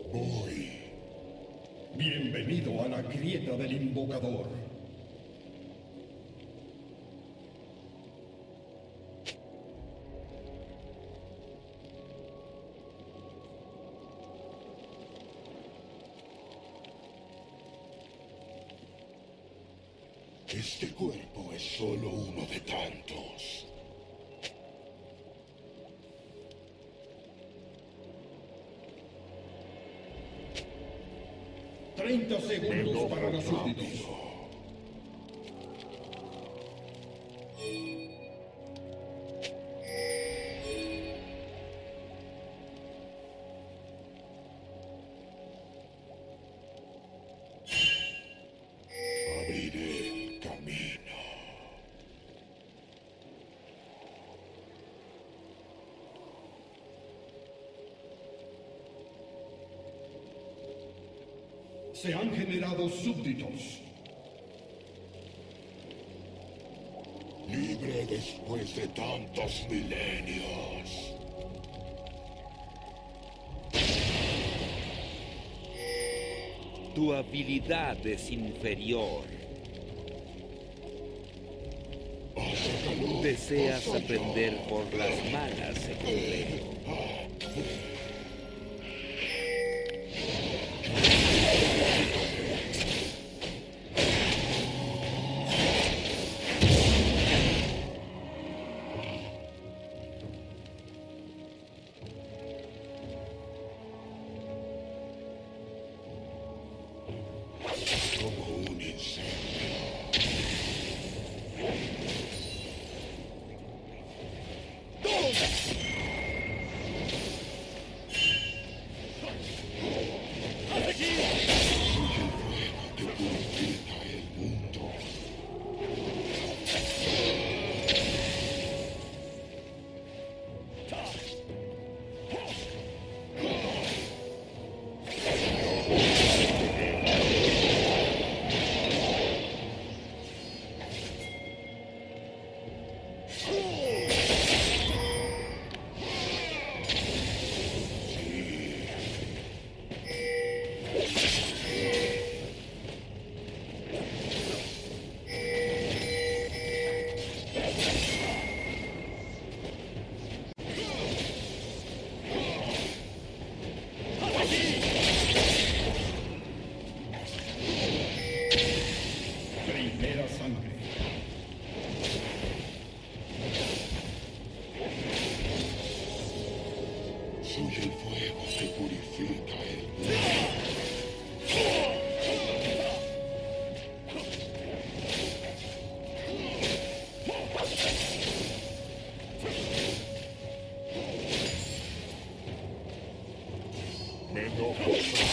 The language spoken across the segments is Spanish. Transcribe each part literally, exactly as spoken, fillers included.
Voy. Bienvenido a la grieta del invocador. Este cuerpo es solo uno de tantos. Treinta segundos para los súbditos. Abriré el camino. Se han generado súbditos. Libre después de tantos milenios. Tu habilidad es inferior. Hace calor. Deseas Más allá. aprender por las malas, secundario. Como un incendio. Soy el fuego que purifica el mundo. Primera sangre. Soy el fuego que purifica el mundo. Me enojo.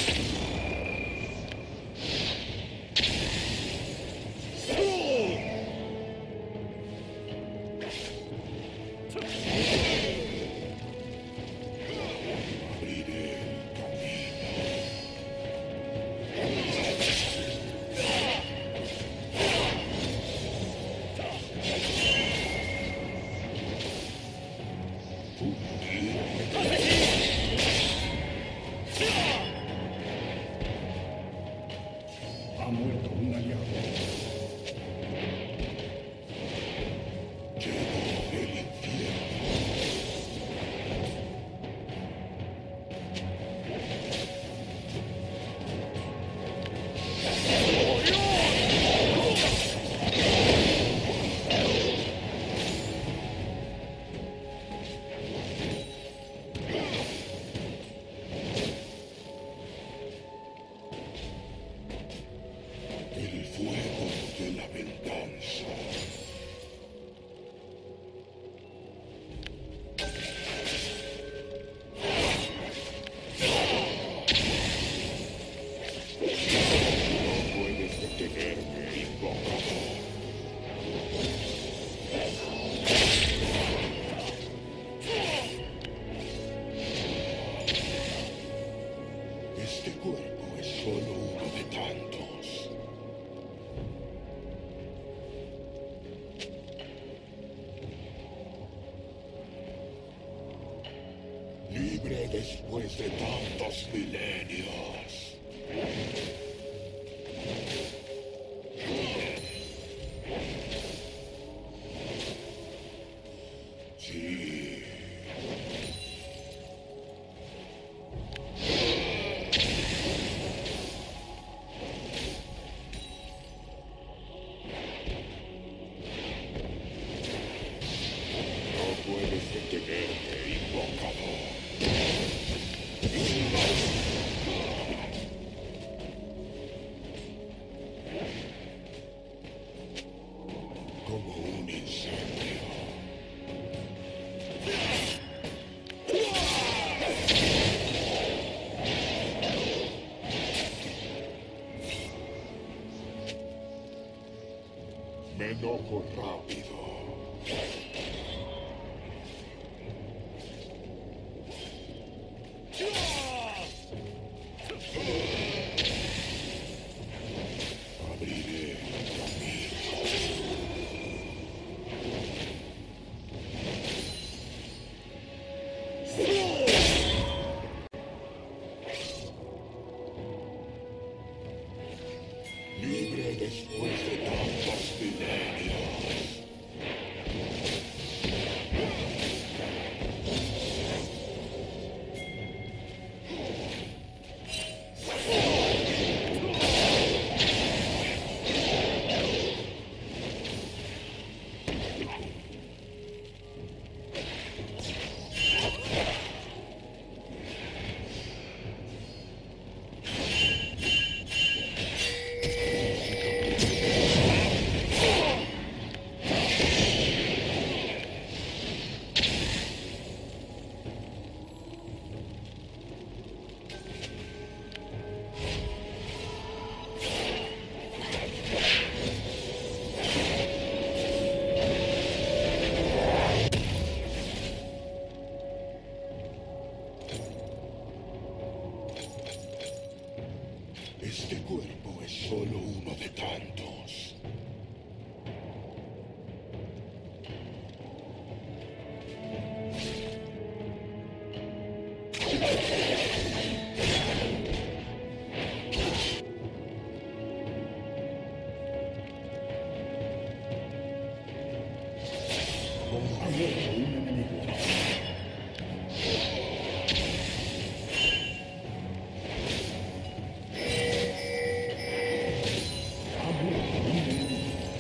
Abriré el camino. Ha muerto un aliado. Lleno del infierno. El fuego de la venganza. No puedes detenerme, invocador. Este cuerpo es solo uno de tantos. Libre después de tantos milenios. Enojo rápido. Abriré libre después de tantos milenios. Este cuerpo es solo uno de tantos. Ha muerto un enemigo. Ha muerto un enemigo.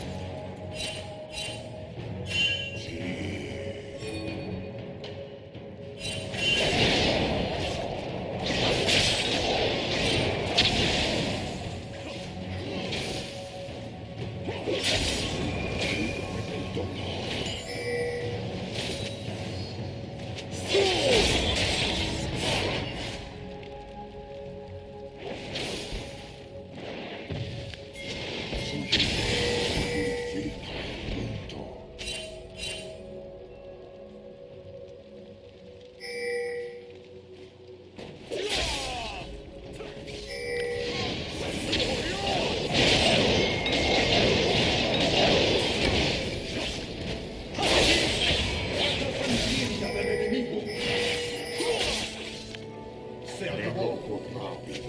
Se acabó. Enojo rápido.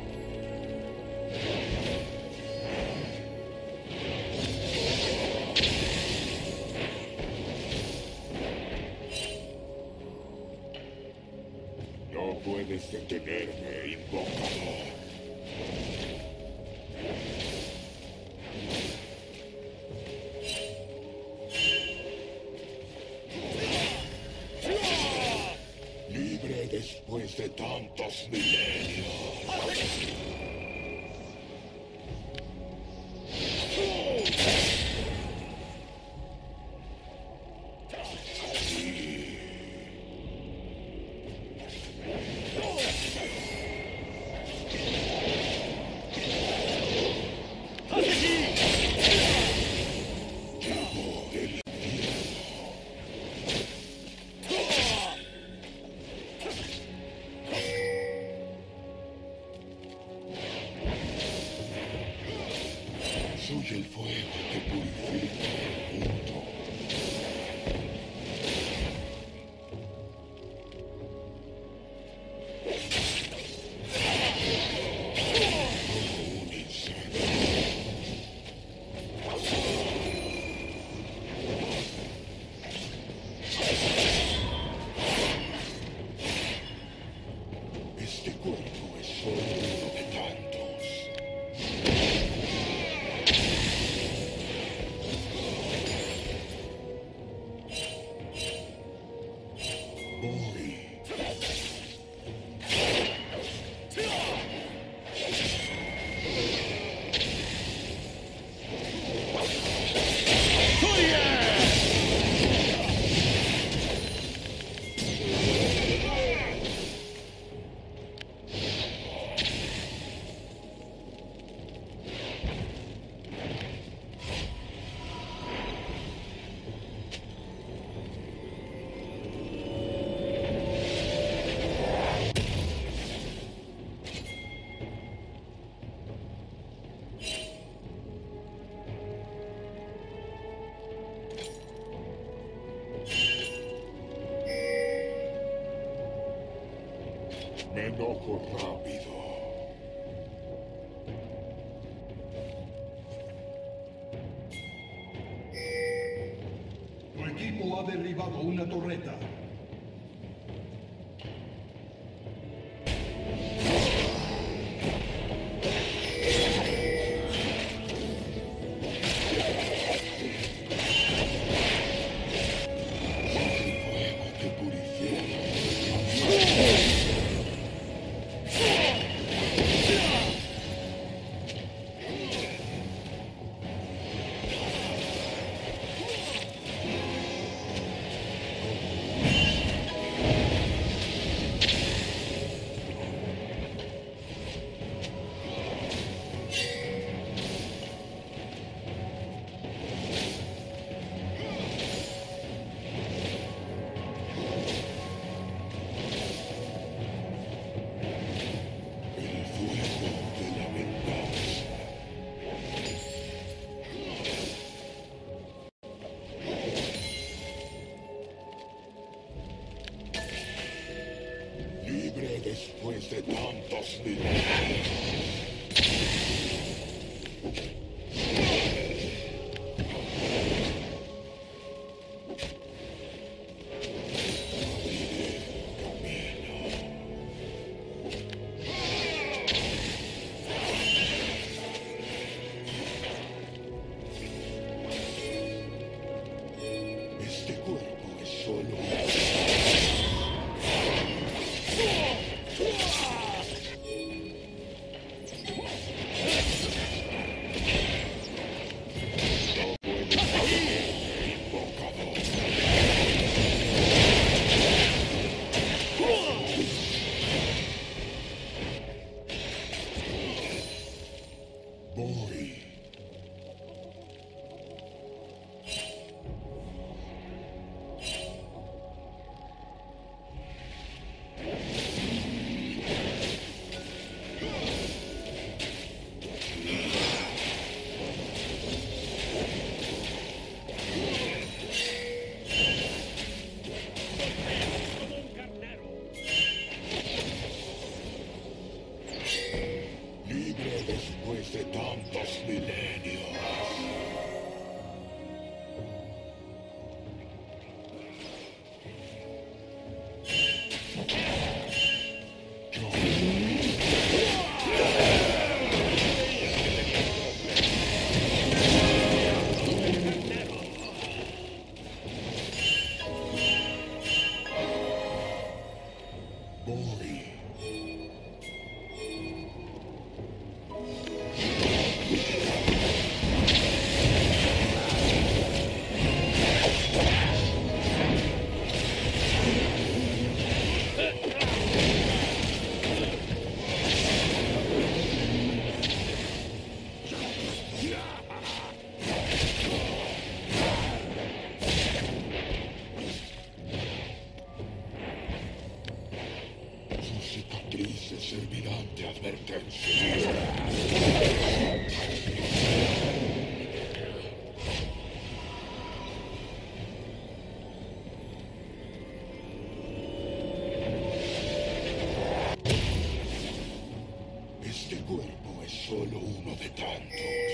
No puedes detenerme, invocador. Libre después de tantos milenios. Soy el fuego que purifica el mundo. Como un incendio. Este cuerpo es solo uno de tantos. enojo rápido. Tu equipo ha derribado una torreta. Fuego que purifica. El fuego de la venganza. Libre después de tantos milenios. Este cuerpo es solo invocador. Voy. Libre después de tantos milenios. Yo voy. Sus cicatrices servirán de advertencia. Este cuerpo es solo uno de tantos.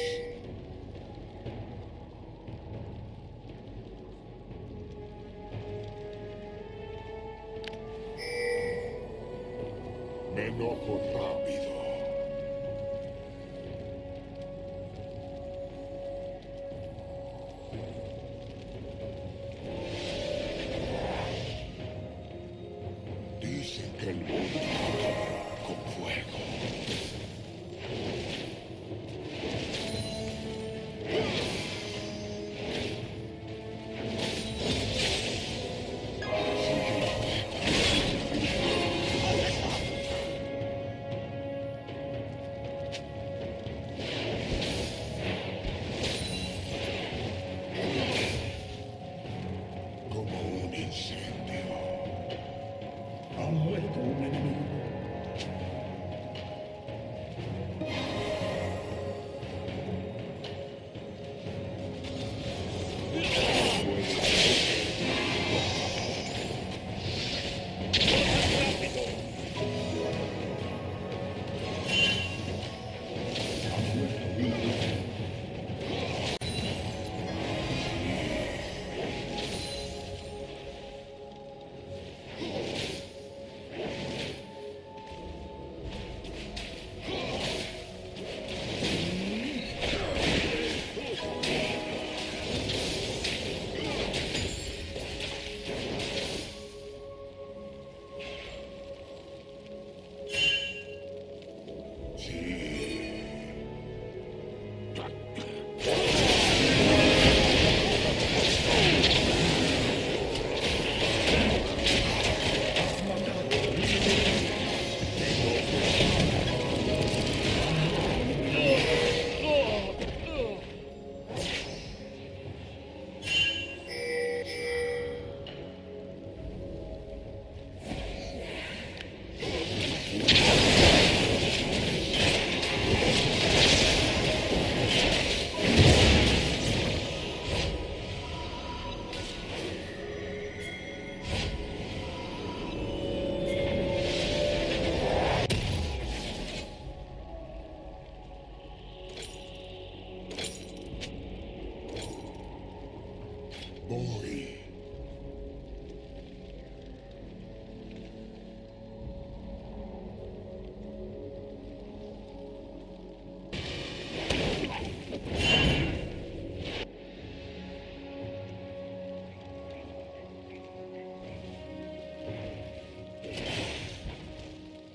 Me enojo rápido. Dicen que el mundo con fuego.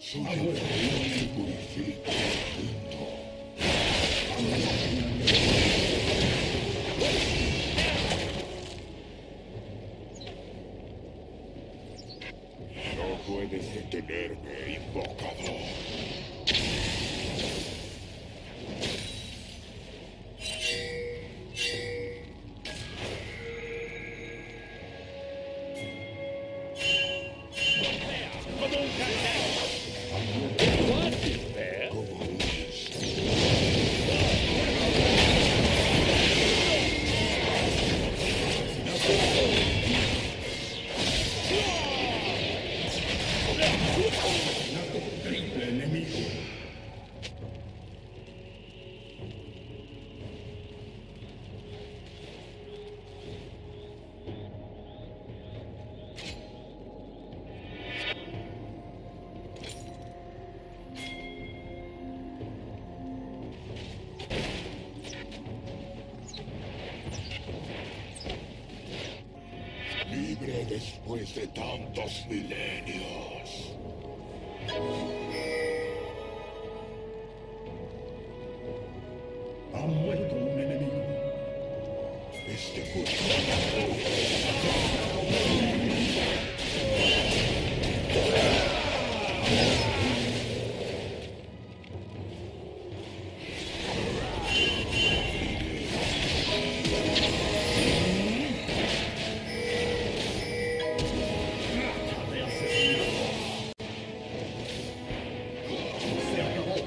Soy el fuego que purifica el mundo. No puedes detenerme, invocador. Triple enemigo. Libre después de tantos milenios. Ha muerto un enemigo. Este cuerpo. De asesinato. Se acabó.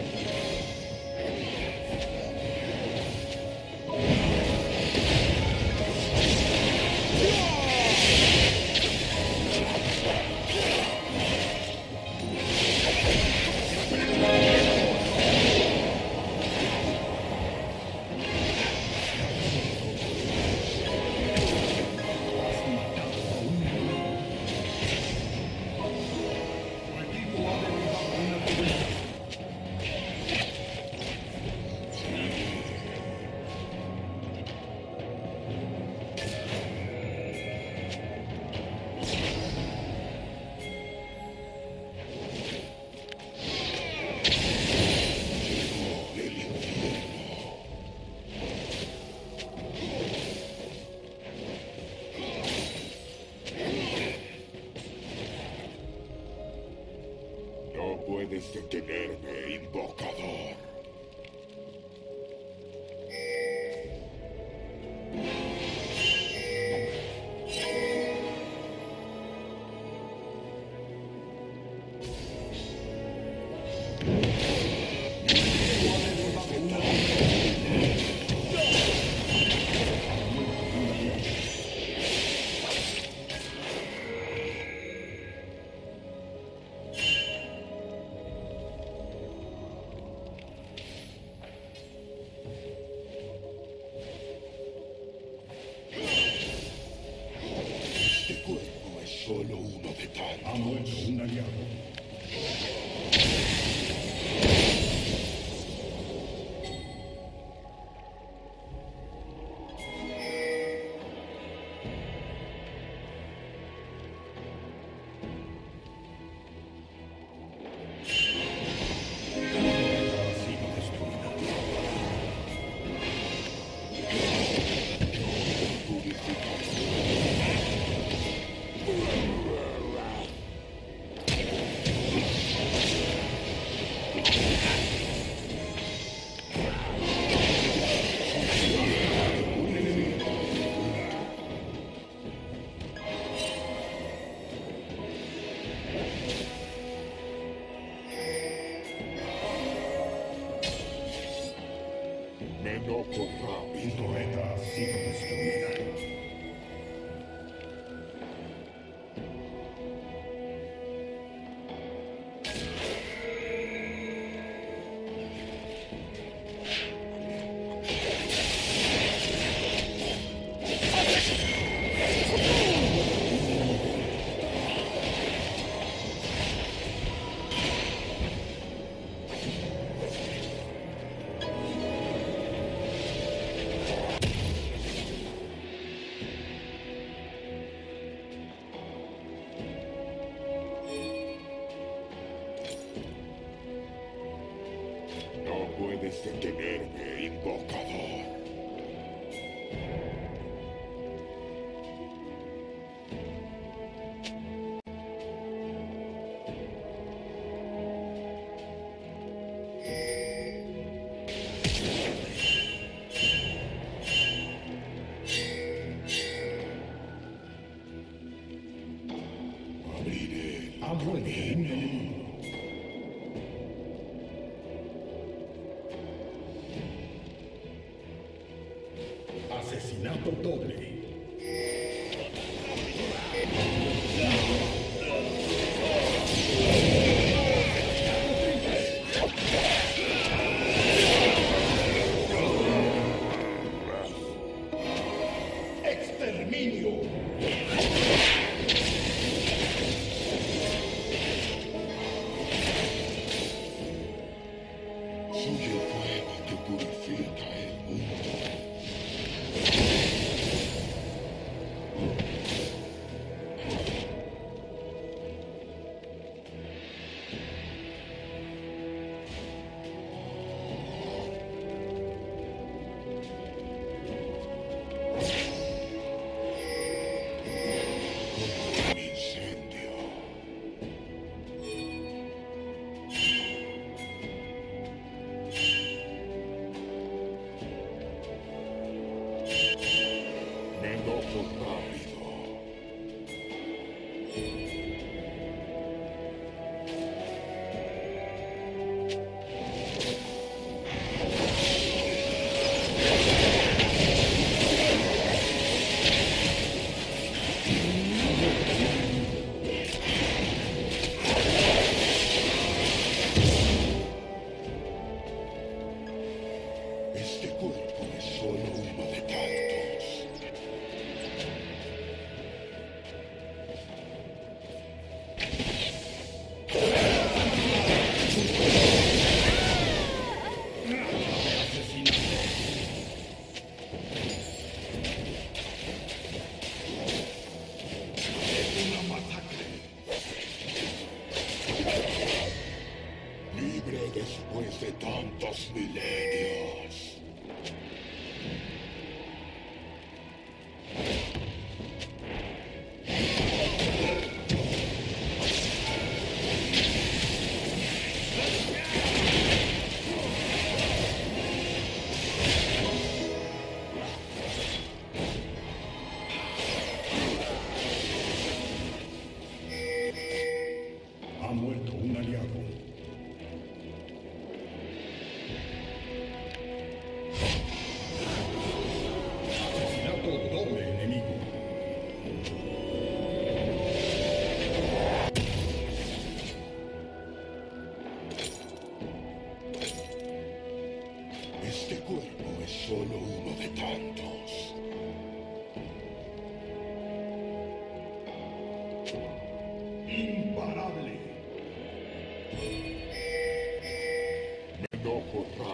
Has matado a un enemigo. Tu equipo ha derribado una torreta. El infierno. No puedes detenerme, invocador. Este cuerpo es solo uno de Ha tantos. muerto un aliado. Ha sido destruida. Me no corra, Tu torreta ha sido destruida. puedes detenerme, invocador. Abriré Ha muerto un enemigo. Asesinato doble. ¡Exterminio! Soy el fuego que purifica el mundo. Un incendio. Me enojo rápido. Este cuerpo es solo uno de tantos. Una masacre. Libre después de tantos milenios. Ha muerto un aliado. Asesinato doble enemigo. Este cuerpo es solo uno de tantos. Imparable. Me enojo rápido.